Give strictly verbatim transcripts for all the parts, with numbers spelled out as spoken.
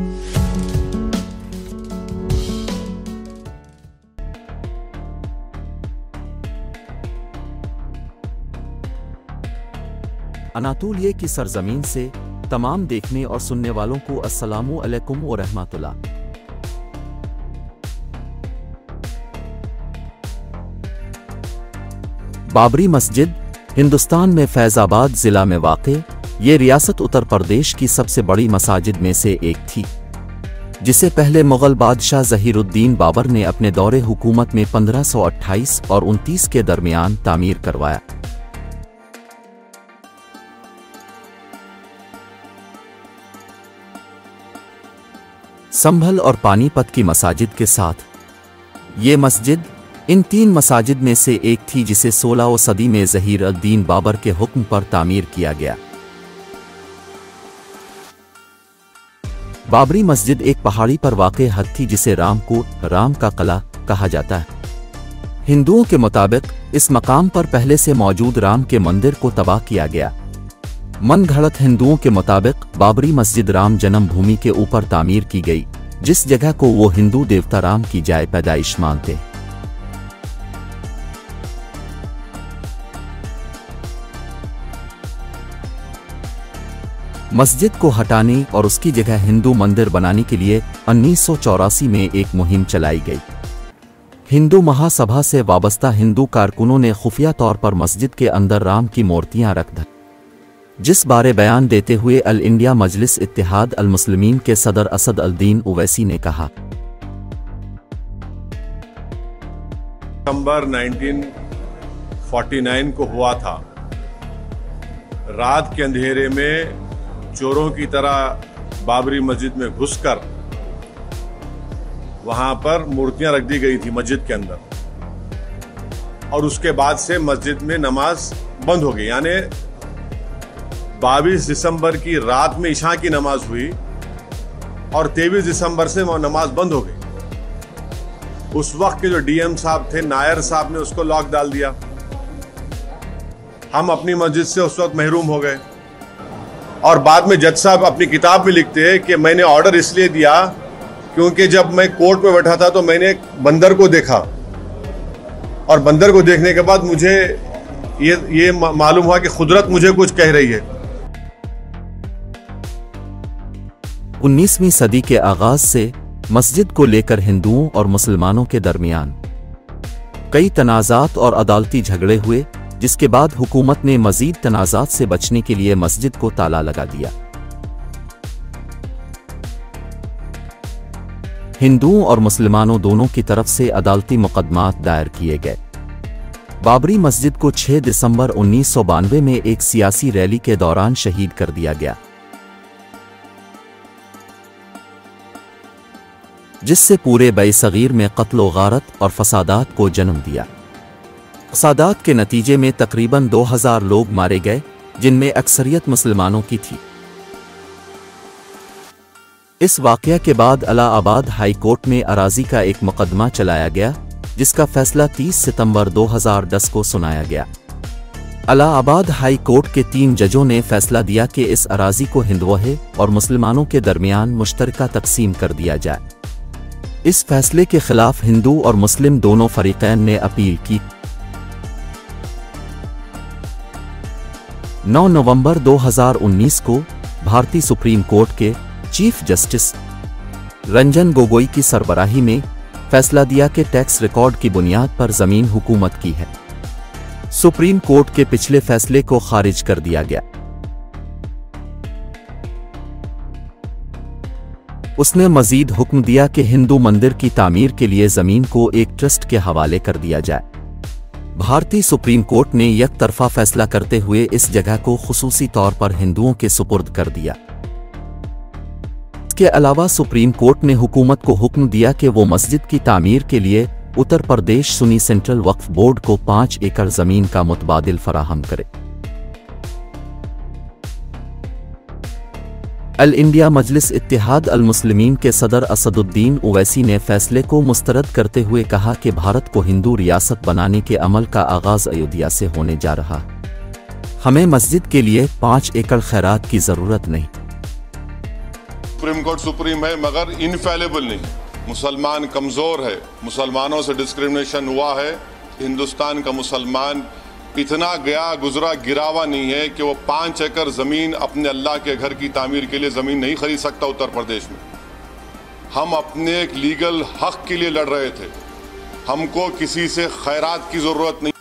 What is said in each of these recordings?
Anatolia की सरजमीन से तमाम देखने और सुनने वालों को अस्सलामु अलैकुम व रहमतुल्लाह। बाबरी मस्जिद हिंदुस्तान में फैज़ाबाद ज़िला में वाक़े ये रियासत उत्तर प्रदेश की सबसे बड़ी मसाजिद में से एक थी, जिसे पहले मुग़ल बादशाह ज़हीरुद्दीन बाबर ने अपने दौरे हुकूमत में पंद्रह सौ अट्ठाईस और उनतीस के दरमियान तामीर करवाया। संभल और पानीपत की मसाजिद के साथ ये मस्जिद इन तीन मसाजिद में से एक थी, जिसे सोलहवीं सदी में ज़हीरुद्दीन बाबर के हुक्म पर तामीर किया गया। बाबरी मस्जिद एक पहाड़ी पर वाक़े हद थी, जिसे राम को राम का किला कहा जाता है। हिंदुओं के मुताबिक इस मकाम पर पहले से मौजूद राम के मंदिर को तबाह किया गया। मन घड़त हिंदुओं के मुताबिक बाबरी मस्जिद राम जन्मभूमि के ऊपर तामीर की गई, जिस जगह को वो हिंदू देवता राम की जाए पैदाइश मानते। मस्जिद को हटाने और उसकी जगह हिंदू मंदिर बनाने के लिए उन्नीस सौ चौरासी में एक मुहिम चलाई गई। हिंदू महासभा से वाबस्ता हिंदू कारकुनों ने खुफिया तौर पर मस्जिद के अंदर राम की मूर्तियां रख दी, जिस बारे बयान देते हुए अल इंडिया मजलिस इत्तेहाद अल मुस्लिमीन के सदर असद अल दीन ओवैसी ने कहा, दिसंबर उन्नीस सौ उनचास को हुआ था। रात के अंधेरे में चोरों की तरह बाबरी मस्जिद में घुसकर वहां पर मूर्तियां रख दी गई थी मस्जिद के अंदर, और उसके बाद से मस्जिद में नमाज बंद हो गई। यानी बाईस दिसंबर की रात में इशा की नमाज हुई और तेईस दिसंबर से वह नमाज बंद हो गई। उस वक्त के जो डीएम साहब थे, नायर साहब ने उसको लॉक डाल दिया। हम अपनी मस्जिद से उस वक्त महरूम हो गए। और बाद में जज साहब अपनी किताब में लिखते हैं कि मैंने ऑर्डर इसलिए दिया क्योंकि जब मैं कोर्ट में बैठा था तो मैंने एक बंदर को देखा, और बंदर को देखने के बाद मुझे ये ये मालूम हुआ कि खुदरत मुझे कुछ कह रही है। उन्नीसवीं सदी के आगाज से मस्जिद को लेकर हिंदुओं और मुसलमानों के दरमियान कई तनाज़ात और अदालती झगड़े हुए, जिसके बाद हुकूमत ने मजीद तनाज़ात से बचने के लिए मस्जिद को ताला लगा दिया। हिंदुओं और मुसलमानों दोनों की तरफ से अदालती मुकदमात दायर किए गए। बाबरी मस्जिद को छह दिसंबर उन्नीस सौ बानवे में एक सियासी रैली के दौरान शहीद कर दिया गया, जिससे पूरे बे-सगीर में क़त्ल व गारत और फसादात को जन्म दिया। फसादात के नतीजे में तकरीबन दो हज़ार लोग मारे गए, जिनमें अक्सरियत मुसलमानों की थी। इस वाक़या के बाद इलाहाबाद हाई कोर्ट में अराज़ी का एक मुकदमा चलाया गया, जिसका फैसला तीस सितंबर दो हज़ार दस को सुनाया गया। इलाहाबाद हाई कोर्ट के तीन जजों ने फैसला दिया कि इस अराज़ी को हिंदुओं और मुसलमानों के दरमियान मुश्तरका तकसीम कर दिया जाए। इस फैसले के खिलाफ हिंदू और मुस्लिम दोनों फरीक़ैन ने अपील की। नौ नवंबर दो हज़ार उन्नीस को भारतीय सुप्रीम कोर्ट के चीफ जस्टिस रंजन गोगोई की सरबराही में फैसला दिया कि टैक्स रिकॉर्ड की बुनियाद पर जमीन हुकूमत की है। सुप्रीम कोर्ट के पिछले फैसले को खारिज कर दिया गया। उसने मजीद हुक्म दिया कि हिंदू मंदिर की तामीर के लिए जमीन को एक ट्रस्ट के हवाले कर दिया जाए। भारतीय सुप्रीम कोर्ट ने एक तरफा फैसला करते हुए इस जगह को खुसूसी तौर पर हिंदुओं के सुपुर्द कर दिया। इसके अलावा सुप्रीम कोर्ट ने हुकूमत को हुक्म दिया कि वो मस्जिद की तामीर के लिए उत्तर प्रदेश सुन्नी सेंट्रल वक्फ बोर्ड को पाँच एकड़ जमीन का मुतबादिल फराहम करे। अल इंडिया मजलिस इत्तेहाद अल मुस्लिमीन के सदर असदुद्दीन ओवैसी ने फैसले को मुस्तरद करते हुए कहा कि भारत को हिंदू रियासत बनाने के अमल का आगाज अयोध्या से होने जा रहा। हमें मस्जिद के लिए पाँच एकड़ खैरात की जरूरत नहीं। सुप्रीम कोर्ट सुप्रीम है मगर इनफेलेबल नहीं। मुसलमान कमज़ोर है, मुसलमानों से डिस्क्रिमिनेशन हुआ है। हिंदुस्तान का मुसलमान इतना गया गुजरा गिरावा नहीं है कि वो पाँच एकड़ ज़मीन अपने अल्लाह के घर की तामीर के लिए ज़मीन नहीं खरीद सकता उत्तर प्रदेश में। हम अपने एक लीगल हक के लिए लड़ रहे थे, हमको किसी से खैरात की ज़रूरत नहीं।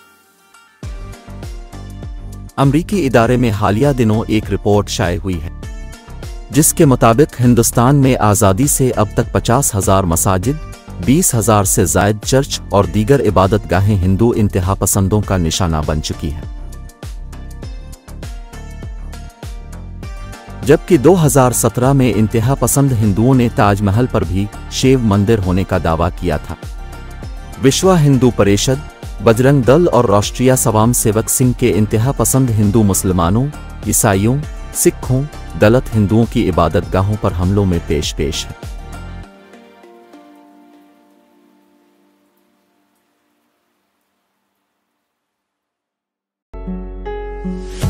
अमरीकी इदारे में हालिया दिनों एक रिपोर्ट शाये हुई है जिसके मुताबिक हिंदुस्तान में आज़ादी से अब तक पचास हजार मसाजिद, बीस हजार से ज़ायद चर्च और दीगर इबादत गाहें हिंदू इंतहा पसंदों का निशाना बन चुकी हैं। जबकि दो हज़ार सत्रह में इंतहा पसंद हिंदुओं ने ताजमहल पर भी शिव मंदिर होने का दावा किया था। विश्व हिंदू परिषद, बजरंग दल और राष्ट्रीय स्वयं सेवक संघ के इंतहा पसंद हिंदू मुसलमानों, ईसाइयों, सिखों, दलित हिंदुओं की इबादत गाहों पर हमलों में पेश पेश है।